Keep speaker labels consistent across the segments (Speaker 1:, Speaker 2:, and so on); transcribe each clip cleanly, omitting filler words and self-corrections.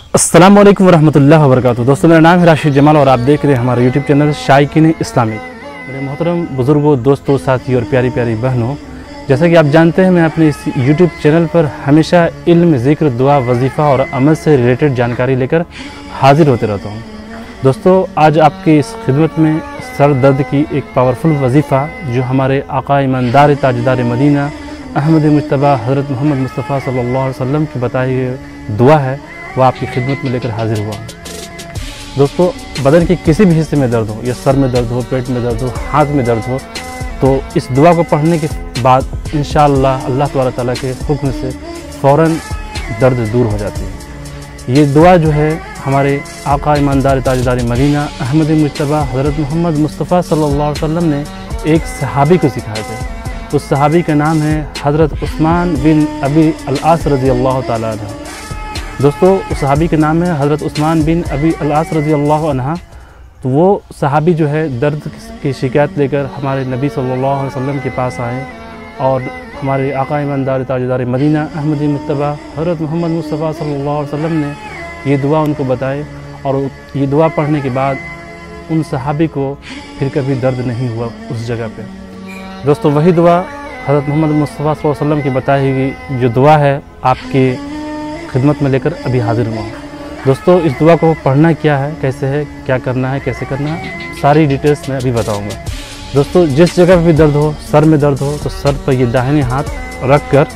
Speaker 1: अस्सलाम वालेकुम वरहमतुल्लाहि वबरकातुहू। दोस्तों, मेरा नाम है राशिद जमाल और आप देख रहे हैं हमारा यूट्यूब चैनल शaiqeene इस्लामिक। मेरे मोहतरम बुज़ुर्गों, दोस्तों, साथी और प्यारी प्यारी बहनों, जैसा कि आप जानते हैं मैं अपने इस यूट्यूब चैनल पर हमेशा इल्म, ज़िक्र, दुआ, वजीफ़ा और अमल से रिलेटेड जानकारी लेकर हाजिर होते रहता हूँ। दोस्तों, आज आपकी इस खिदमत में सर दर्द की एक पावरफुल वजीफ़ा जो हमारे आका ईमानदार ताजदार मदीना अहमद मुज्तबा हज़रत मोहम्मद मुस्तफ़ा सल्लल्लाहु अलैहि वसल्लम की बताई गई दुआ है, वह आपकी खिदमत में लेकर हाजिर हुआ। दोस्तों, बदन के किसी भी हिस्से में दर्द हो, या सर में दर्द हो, पेट में दर्द हो, हाथ में दर्द हो, तो इस दुआ को पढ़ने के बाद इंशाअल्लाह अल्लाह तबारक तआला के हुक्म से फ़ौरन दर्द दूर हो जाती है। ये दुआ जो है हमारे आका ईमानदार ताजदार मदीना अहमद मुज्तबा हज़रत मोहम्मद मुस्तफ़ा सल्लल्लाहु अलैहि वसल्लम ने एक सहाबी को सिखाए थे। उस सहाबी का नाम है हज़रत उस्मान बिन अबी अल-आस रज़ी अल्लाह तआला अन्हु। दोस्तों, उस सहाबी के नाम है हज़रत उस्मान बिन अबी अल-आस रज़ी अल्लाह अन्हु। तो वो सहाबी जो है दर्द की शिकायत लेकर हमारे नबी सल्लल्लाहु अलैहि वसल्लम के पास आए और हमारे आका ईमानदार ताजदार मदीना अहमद मुज्तबा हज़रत मोहम्मद मुस्तफ़ा सल्लल्लाहु अलैहि वसल्लम ने ये दुआ उनको बताए और ये दुआ पढ़ने के बाद उन सहाबी को फिर कभी दर्द नहीं हुआ उस जगह पे। दोस्तों, वही दुआ हज़रत मोहम्मद मुस्तफ़ा सल्लल्लाहु अलैहि वसल्लम की बताई हुई जो दुआ है आपकी खिदमत में लेकर अभी हाजिर हुआ हूँ। दोस्तों, इस दुआ को पढ़ना क्या है, कैसे है, क्या करना है, कैसे करना है, सारी डिटेल्स मैं अभी बताऊँगा। दोस्तों, जिस जगह पर भी दर्द हो, सर में दर्द हो, तो सर पर ये दाहिने हाथ रख कर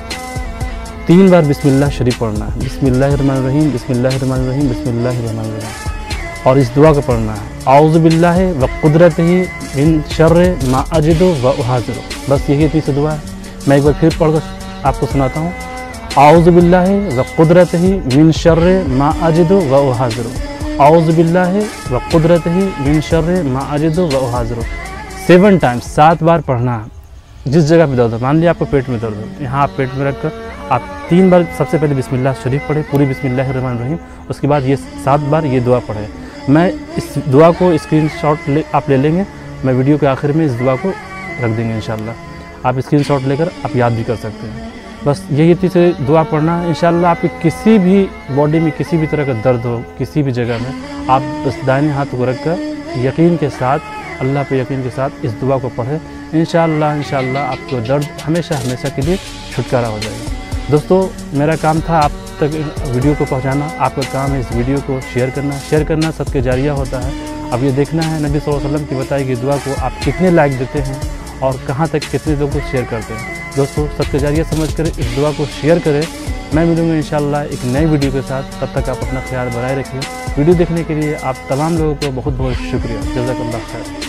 Speaker 1: 3 बार बिस्मिल्लाह शरीफ पढ़ना है। बिस्मिल्लाहिर्रहमानिर्रहीम, बिस्मिल्लाहिर्रहमानिर्रहीम, बिस्मिल्लाहिर्रहमानिर्रहीम। और इस दुआ को पढ़ना है औज़ु बिल्लाहि व कुदरतिही मिन शर्रि मा अजिदु व उहाज़िरु। बस यही 3 दुआ है। मैं एक बार फिर पढ़कर आपको सुनाता हूँ। औज़ु बिल्लाहि व कुदरतिही मिन शर्रि मा अजिदु व उहाज़िरु। औज़ु बिल्लाहि व कुदरतिही मिन शर्रि मा अजिदु व उहाज़िरु। 7 टाइम्स, 7 बार पढ़ना है। जिस जगह पे दर्द हो, मान लिया आपको पेट में दर्द हो, यहाँ आप पेट में रखकर आप 3 बार सबसे पहले बिस्मिल्लाह शरीफ पढ़े, पूरी बिस्मिल्लाहिर्रहमानिर्रहीम। उसके बाद ये 7 बार ये दुआ पढ़े। मैं इस दुआ को स्क्रीनशॉट आप ले लेंगे, मैं वीडियो के आखिर में इस दुआ को रख देंगे इंशाअल्लाह। आप स्क्रीनशॉट लेकर आप याद भी कर सकते हैं। बस यही 3 दुआ पढ़ना है। इंशाअल्लाह आपके किसी भी बॉडी में किसी भी तरह का दर्द हो, किसी भी जगह में, आप बस दाहिने हाथ को रखकर यकीन के साथ, अल्लाह पे यकीन के साथ इस दुआ को पढ़ें। इंशाअल्लाह आपको दर्द हमेशा के लिए छुटकारा हो जाएगा। दोस्तों, मेरा काम था आप तक वीडियो को पहुंचाना, आपका काम है इस वीडियो को शेयर करना सदके जारिया होता है। अब ये देखना है नबी सल्लल्लाहु अलैहि वसल्लम की बताई गई दुआ को आप कितने लाइक देते हैं और कहाँ तक कितने लोगों को शेयर करते हैं। दोस्तों, सदके जारिया समझकर इस दुआ को शेयर करें। मैं मिलूँगा इंशाअल्लाह एक नई वीडियो के साथ। तब तक आप अपना ख्याल बनाए रखिए। वीडियो देखने के लिए आप तमाम लोगों को बहुत बहुत शुक्रिया। जज़ाकल्लाह खैर।